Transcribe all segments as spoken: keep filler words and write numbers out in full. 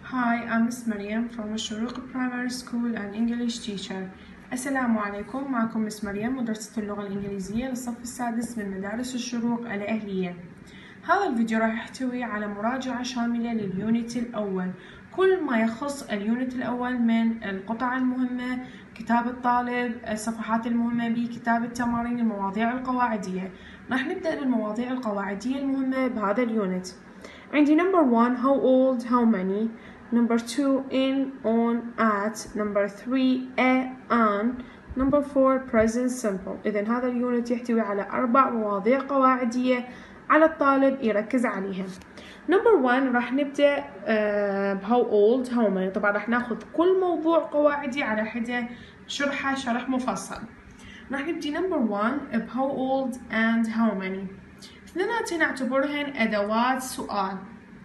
Hi, I'm Miss Mariam from الشروق Primary School and English teacher. السلام عليكم، معكم مس مريم مدرسة اللغة الإنجليزية للصف السادس من مدارس الشروق الأهلية. هذا الفيديو راح يحتوي على مراجعة شاملة لليونت الأول، كل ما يخص اليونت الأول من القطع المهمة، كتاب الطالب، الصفحات المهمة به، كتاب التمارين، المواضيع القواعدية. راح نبدأ بالمواضيع القواعدية المهمة بهذا اليونت. عندي number one how old how many, number two in on at, number three a an, number four present simple. إذن هذا اليونت يحتوي على أربع مواضيع قواعدية على الطالب يركز عليها. number one راح نبدأ uh, how old how many. طبعا راح ناخذ كل موضوع قواعدي على حدة شرحه شرح مفصل. راح نبدي number one ب how old and how many. اثنيناتي نعتبرهن أدوات سؤال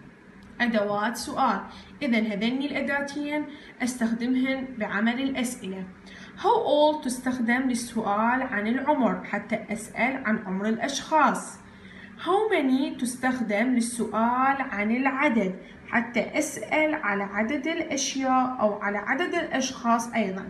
أدوات سؤال إذن هذني الأداتين أستخدمهن بعمل الأسئلة. how old تستخدم للسؤال عن العمر حتى أسأل عن عمر الأشخاص. how many تستخدم للسؤال عن العدد حتى أسأل على عدد الأشياء أو على عدد الأشخاص أيضا.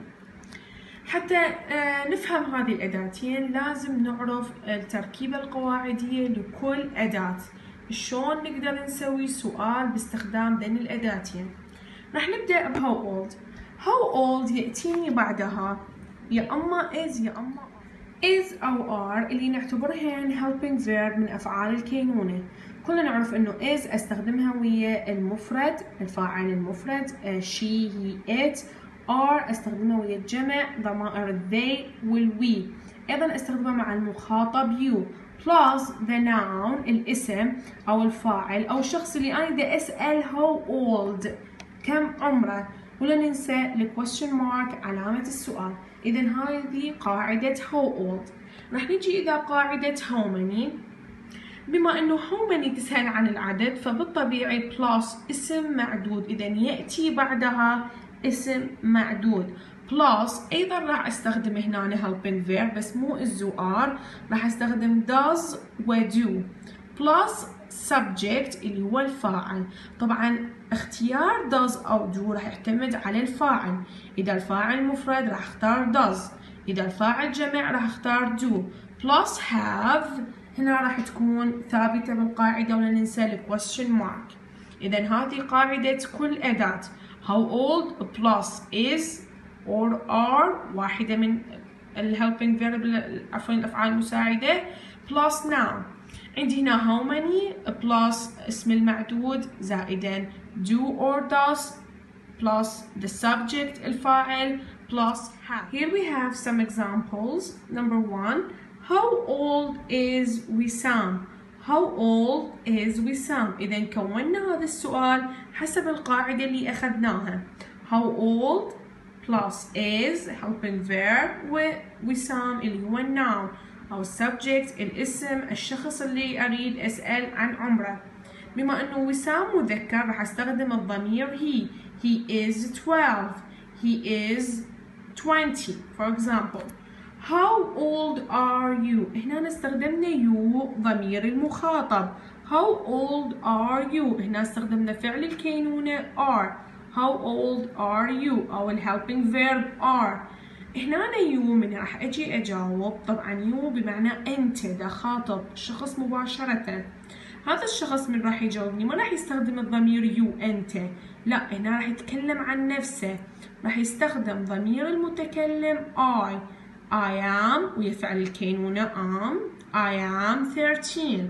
حتى نفهم هذه الأداتين لازم نعرف التركيبة القواعدية لكل أداة. شلون نقدر نسوي سؤال باستخدام ذني الأداتين. راح نبدأ ب how old. how old يأتيني بعدها يا أما is يا أما is أو are اللي نعتبرهن helping verb من أفعال الكينونة. كلنا نعرف إنه is أستخدمها ويا المفرد الفاعل المفرد she he it. are استخدمها ويا الجمع ضمائر they وال we. أيضا استخدمها مع المخاطب you plus the noun الاسم أو الفاعل أو الشخص اللي أنا بدي أسأل how old كم عمره. ولا ننسى ال question mark علامة السؤال. إذن هذه قاعدة how old. راح نجي إذا قاعدة how many. بما أنه how many تسأل عن العدد فبالطبيعي plus اسم معدود. إذن يأتي بعدها اسم معدود plus أيضا راح أستخدم هنا helping verb بس مو is و are. راح أستخدم does و do plus subject اللي هو الفاعل. طبعا اختيار does أو do راح يعتمد على الفاعل. إذا الفاعل مفرد راح أختار does، إذا الفاعل جمع راح أختار do plus have. هنا راح تكون ثابتة بالقاعدة ولا ننسى ال question mark. إذن هذه قاعدة كل أداة. how old plus is or are واحدة من ال helping verb عفوا الأفعال المساعدة plus noun. عندي هنا how many plus اسم المعدود زائدا do or does plus the subject الفاعل plus have. Here we have some examples. Number one, how old is Wissam? how old is Wissam. إذا كونا هذا السؤال حسب القاعدة اللي أخذناها. how old plus is helping verb و Wissam اللي هو noun أو subject الاسم الشخص اللي أريد أسأل عن عمره. بما أنه وسام مذكر راح أستخدم الضمير he. he is twelve. he is twenty for example. how old are you. هنا استخدمنا you ضمير المخاطب. how old are you. هنا استخدمنا فعل الكينونة are. how old are you أو ال helping verb are. هنا you من راح أجي أجاوب. طبعا you بمعنى أنت دا خاطب شخص مباشرة. هذا الشخص من راح يجاوبني ما راح يستخدم الضمير you أنت، لا هنا راح يتكلم عن نفسه. راح يستخدم ضمير المتكلم I. I am ويفعل الكينونة am. I am thirteen.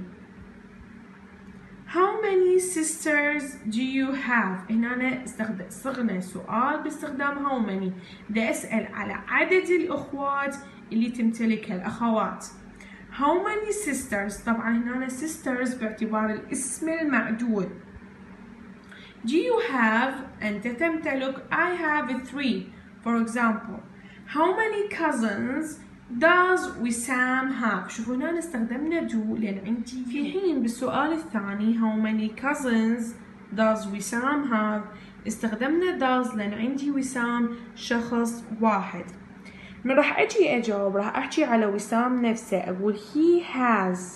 How many sisters do you have. هنا أنا استخدم صغنا سؤال باستخدام how many. بدي أسأل على عدد الأخوات اللي تمتلكها الأخوات. How many sisters. طبعا هنا أنا sisters باعتبار الاسم المعدود. Do you have أنت تمتلك. I have three for example. How many cousins does Wissam have. شوفوا هنا استخدمنا do لأن عندي في حين بالسؤال الثاني how many cousins does Wissam have استخدمنا does لأن عندي وسام شخص واحد. من راح أجي أجاوب راح أحكي على وسام نفسه أقول he has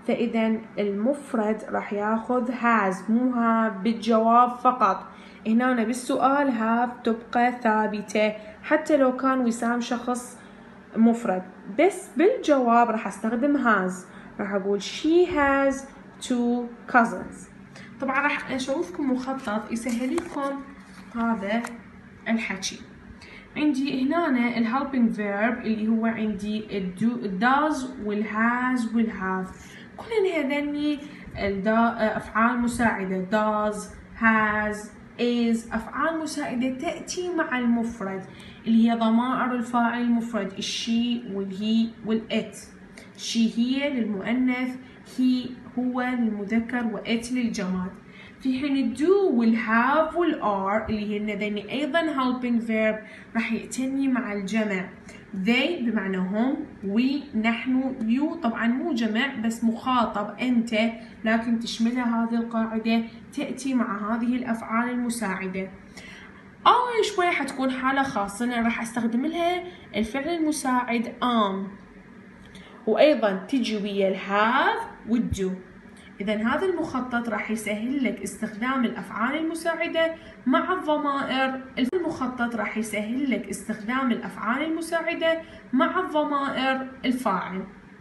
فإذا المفرد راح ياخذ has مو have بالجواب فقط. هنا بالسؤال have تبقى ثابتة حتى لو كان وسام شخص مفرد، بس بالجواب راح استخدم has. راح اقول she has two cousins. طبعا راح اشوفكم مخطط يسهل لكم هذا الحكي. عندي هنا ال helping verb اللي هو عندي ال do does وال has وال have، كلن هذني أفعال مساعدة does has is أفعال مساعدة تأتي مع المفرد اللي هي ضمائر الفاعل المفرد الشي والهي والإت. شي هي للمؤنث، هي هو للمذكر، وإت للجماد. في حين الدو والهاف والار اللي هن ذني ايضا helping verb راح يأتني مع الجمع. they بمعنى هم، we نحن، you طبعا مو جمع بس مخاطب انت، لكن تشملها هذه القاعدة تأتي مع هذه الافعال المساعدة. اول شوي حتكون حالة خاصة انا راح استخدم لها الفعل المساعد am، وايضا تجي ويا الهاف والدو. إذا هذا المخطط راح يسهل لك استخدام الأفعال المساعدة مع الضمائر. المخطط راح يسهل لك استخدام الأفعال المساعدة مع الضمائر الفاعل.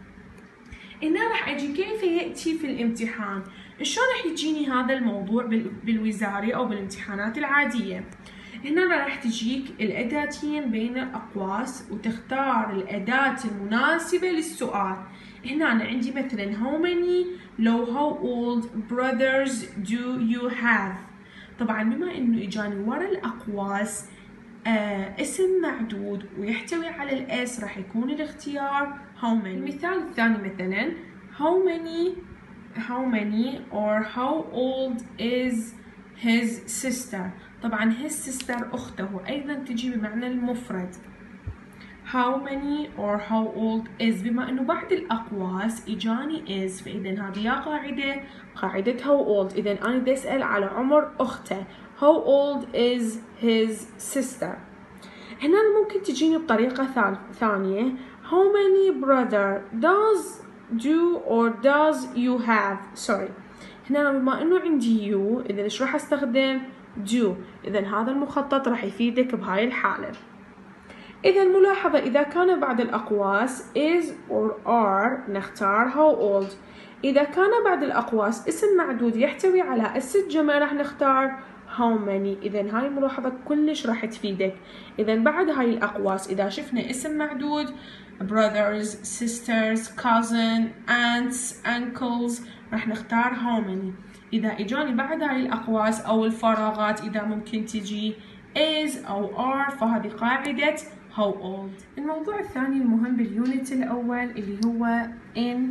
هنا راح أجي كيف يأتي في الامتحان. شلون راح يجيني هذا الموضوع بالوزاري أو بالامتحانات العادية؟ هنا راح تجيك الأداتين بين الأقواس وتختار الأداة المناسبة للسؤال. هنا أنا عندي مثلا how many لو how old brothers do you have. طبعا بما إنه إجاني ورا الأقواس آه اسم معدود ويحتوي على الإس راح يكون الاختيار how many. المثال الثاني مثلا how many how many or how old is his sister. طبعا his sister أخته أيضا تجي بمعنى المفرد. how many or how old is بما انه بعد الاقواس اجاني is، فاذا هذه يا قاعده قاعده how old. اذا انا بدي اسال على عمر اخته how old is his sister. هنا ممكن تجيني بطريقه ثانيه how many brother does do or does you have. sorry هنا بما انه عندي you اذا ايش راح استخدم do. اذا هذا المخطط راح يفيدك بهاي الحاله. إذا ملاحظة إذا كان بعد الأقواس is or are نختار how old. إذا كان بعد الأقواس اسم معدود يحتوي على اس الجمع راح نختار how many. إذا هاي ملاحظة كلش راح تفيدك. إذا بعد هاي الأقواس إذا شفنا اسم معدود brothers, sisters, cousin, aunts, uncles راح نختار how many. إذا إجاني بعد هاي الأقواس أو الفراغات إذا ممكن تجي is أو are فهذه قاعدة how old. الموضوع الثاني المهم باليونت الأول اللي هو in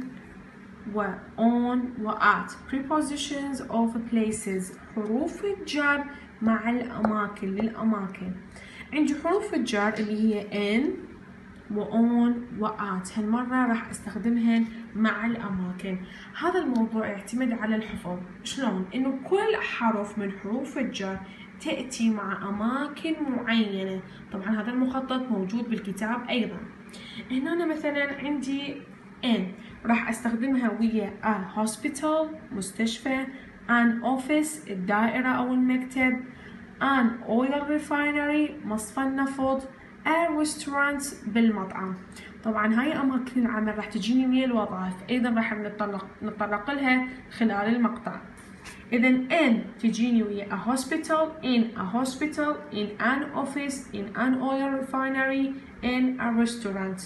و on و at prepositions of places حروف الجر مع الأماكن للأماكن. عندي حروف الجر اللي هي in و on و at هالمرة راح استخدمهن مع الأماكن. هذا الموضوع يعتمد على الحفظ. شلون؟ إنه كل حرف من حروف الجر تأتي مع أماكن معينة. طبعا هذا المخطط موجود بالكتاب أيضا. هنا أنا مثلا عندي in راح أستخدمها ويا a hospital مستشفى، an office الدائرة أو المكتب، an oil refinery مصفى النفط، a restaurant بالمطعم. طبعا هاي أماكن العمل راح تجيني ويا الوظائف أيضا راح نتطرق نتطرق لها خلال المقطع. إذا in تجيني ويا a hospital, in a hospital, in an office, in an oil refinery, in a restaurant.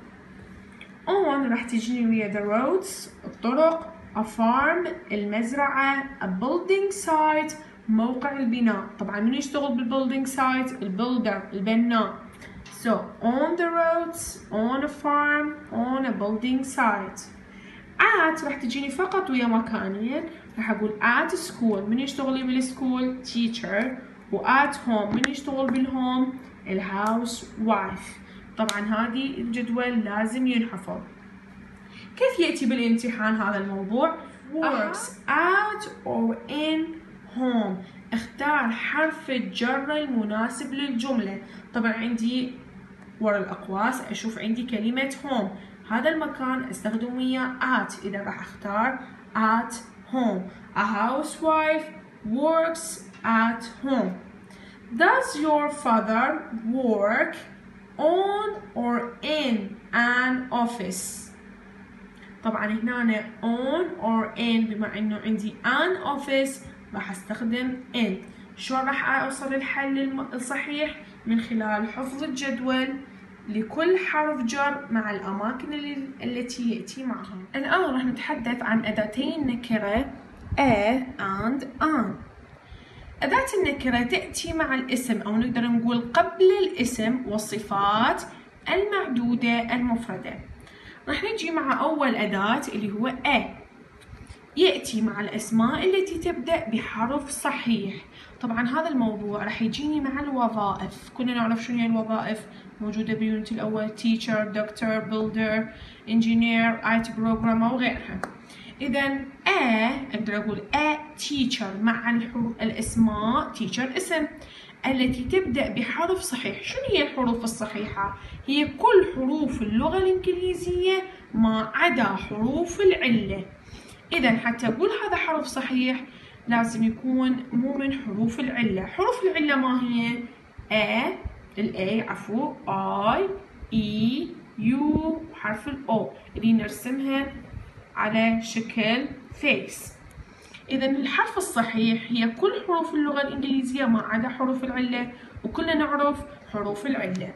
on راح تجيني ويا the roads الطرق، a farm المزرعة، a building site موقع البناء. طبعا من يشتغل بالbuilding site؟ البلدر البناء. so on the roads, on a farm, on a building site. at راح تجيني فقط ويا مكانين. راح أقول at school من يشتغل بالسكول teacher، و at home من يشتغل بالهوم الهاوس وايف. طبعا هذه الجدول لازم ينحفظ. كيف يأتي بالامتحان هذا الموضوع؟ works at or in home. اختار حرف الجر المناسب للجملة. طبعا عندي ورا الأقواس أشوف عندي كلمة home، هذا المكان استخدم وياه at. إذا راح أختار at home. A housewife works at home. Does your father work on or in an office؟ طبعا هنا on or in، بما انه عندي an office راح استخدم in. شلون راح اوصل الحل الصحيح؟ من خلال حفظ الجدول لكل حرف جر مع الاماكن اللي التي ياتي معها. الان راح نتحدث عن اداتي النكره a and an. أداة النكرة تأتي مع الاسم، أو نقدر نقول قبل الاسم والصفات المعدودة المفردة. راح نجي مع أول أداة اللي هو a. يأتي مع الأسماء التي تبدأ بحرف صحيح. طبعا هذا الموضوع راح يجيني مع الوظائف. كلنا نعرف شنو هي الوظائف، موجودة باليونت الأول teacher, doctor, builder, engineer, آي تي programmer وغيرها. إذا a أقدر أقول a teacher مع الأسماء teacher اسم التي تبدأ بحرف صحيح. شنو هي الحروف الصحيحة؟ هي كل حروف اللغة الإنجليزية ما عدا حروف العلة. إذا حتى أقول هذا حرف صحيح لازم يكون مو من حروف العلة. حروف العلة ما هي؟ a ال A عفوا I E U وحرف ال O اللي نرسمها على شكل فيس. إذا الحرف الصحيح هي كل حروف اللغة الإنجليزية ما عدا حروف العلة، وكلنا نعرف حروف العلة.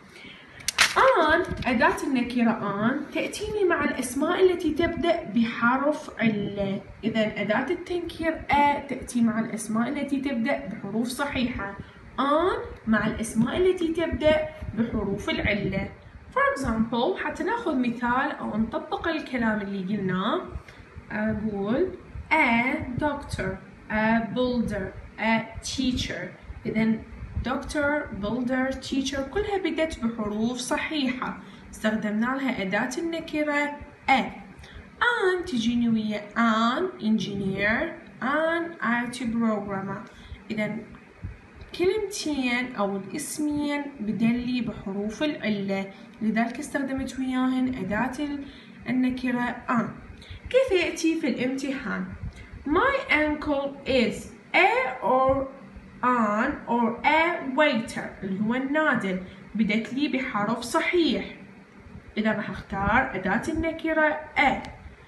آن أداة النكرة آن تأتيني مع الأسماء التي تبدأ بحرف علة. إذا أداة التنكير a تأتي مع الأسماء التي تبدأ بحروف صحيحة. آن مع الأسماء التي تبدأ بحروف العلة. For example، حتى ناخذ مثال أو نطبق الكلام اللي قلناه، أقول a doctor, a builder, a teacher. إذا doctor, builder, teacher كلها بدت بحروف صحيحة، استخدمنا لها أداة النكرة a. an تجيني ويا an engineer, an آي تي programmer. إذا كلمتين أو الاسمين بدلي بحروف العلة، لذلك استخدمت وياهن أداة النكرة an. كيف يأتي في الامتحان؟ My uncle is a or an or a waiter اللي هو النادل، بدت لي بحرف صحيح. إذا راح أختار أداة النكرة a.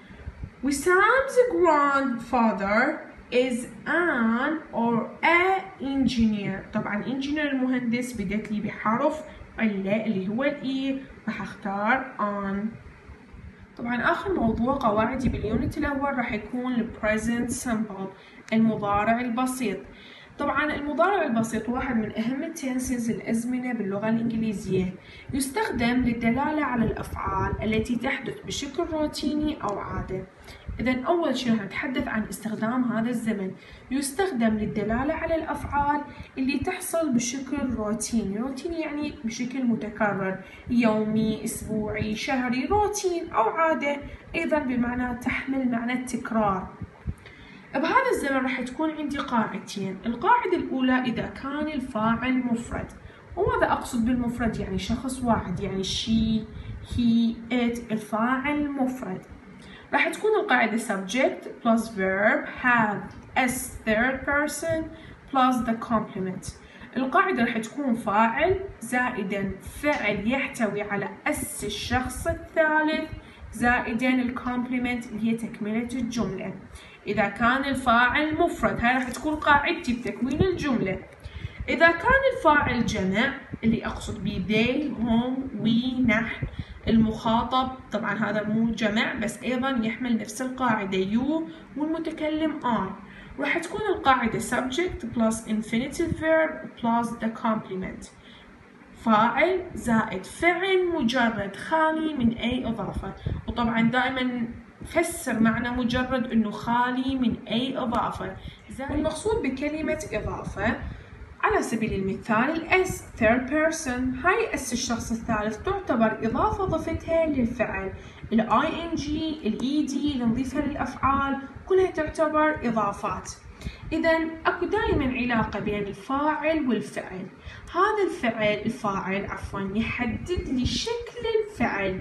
Wissam's grandfather is an or a engineer. طبعا engineer المهندس بدت لي بحرف علة اللي هو الإي، راح أختار an. طبعا آخر موضوع قواعدي باليونت الأول راح يكون ال present simple المضارع البسيط. طبعا المضارع البسيط واحد من أهم التنسز الأزمنة باللغة الإنجليزية، يستخدم للدلالة على الأفعال التي تحدث بشكل روتيني أو عادة. إذا أول شيء نتحدث عن استخدام هذا الزمن. يستخدم للدلالة على الأفعال اللي تحصل بشكل روتيني. روتيني يعني بشكل متكرر، يومي، أسبوعي، شهري، روتين أو عادة، أيضا بمعنى تحمل معنى التكرار. بهذا الزمن راح تكون عندي قاعدتين. القاعدة الأولى إذا كان الفاعل مفرد. وماذا أقصد بالمفرد؟ يعني شخص واحد، يعني she, he, it. الفاعل مفرد راح تكون القاعدة subject plus verb have as third person plus the complement. القاعدة راح تكون فاعل زائدا فعل يحتوي على اس الشخص الثالث زائدا الكومبلمنت اللي هي تكملة الجملة. إذا كان الفاعل مفرد، هاي راح تكون قاعدتي بتكوين الجملة. إذا كان الفاعل جمع اللي أقصد به they, هم، we، نحن، المخاطب طبعا هذا مو جمع بس أيضا يحمل نفس القاعدة you، والمتكلم I. راح تكون القاعدة subject plus infinitive verb plus the complement. فاعل زائد فعل مجرد خالي من أي إضافة. وطبعا دائما فسر معنى مجرد إنه خالي من أي إضافة. المقصود بكلمة إضافة على سبيل المثال الاس third person، هاي اس الشخص الثالث تعتبر إضافة ضفتها للفعل. الاي ان جي، الاي دي اللي نضيفها للأفعال كلها تعتبر إضافات. إذا أكو دائما علاقة بين الفاعل والفعل. هذا الفعل الفاعل عفوا يحدد لي شكل الفعل.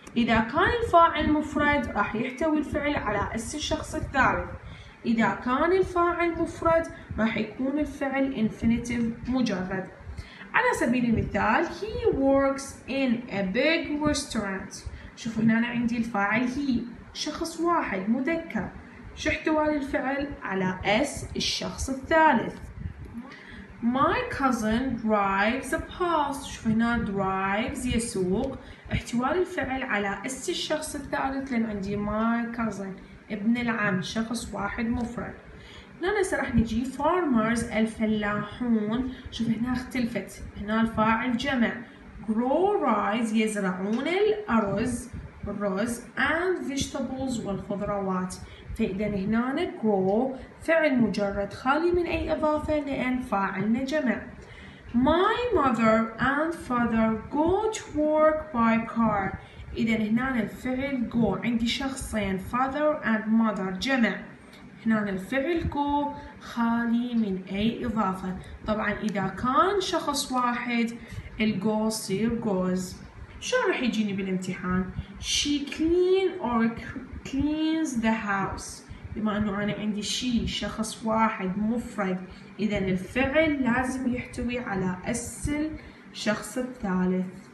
إذا كان الفاعل مفرد راح يحتوي الفعل على اس الشخص الثالث. إذا كان الفاعل مفرد راح يكون الفعل infinitive مجرد. على سبيل المثال he works in a big restaurant. شوف هنا أنا عندي الفاعل he شخص واحد مذكر. شو احتوى الفعل على s الشخص الثالث. My cousin drives a bus. شوف هنا drives يسوق. احتوى الفعل على اس الشخص الثالث لأن عندي my cousin ابن العم شخص واحد مفرد. هنا هسه راح نجي farmers الفلاحون. شوف هنا اختلفت. هنا الفاعل جمع grow rice يزرعون الأرز الرز and vegetables والخضروات. فإذا هنا grow فعل مجرد خالي من أي إضافة لأن فاعلنا جمع. My mother and father go to work by car. إذا هنا الفعل go عندي شخصين father and mother جمع. هنا الفعل go خالي من أي إضافة. طبعا إذا كان شخص واحد الجو يصير goes. شو راح يجيني بالامتحان؟ she clean or cleans the house. بما أنه أنا عندي she شخص واحد مفرد إذا الفعل لازم يحتوي على اس الشخص الثالث.